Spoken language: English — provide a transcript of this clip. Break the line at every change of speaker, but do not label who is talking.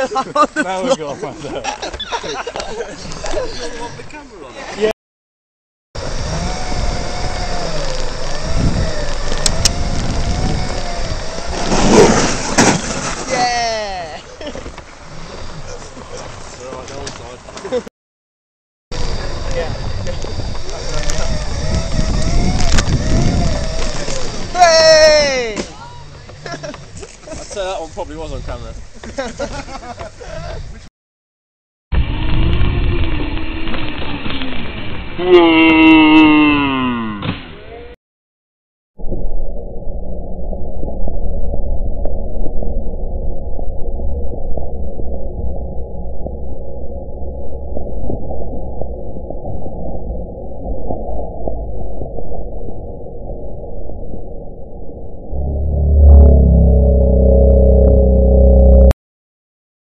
Now we've got to find out.
You want the camera on it?
Yeah.
Yeah!
It's alright, no one's side.
Yeah. Hey!
I'd say that one probably was on camera.
Whoa.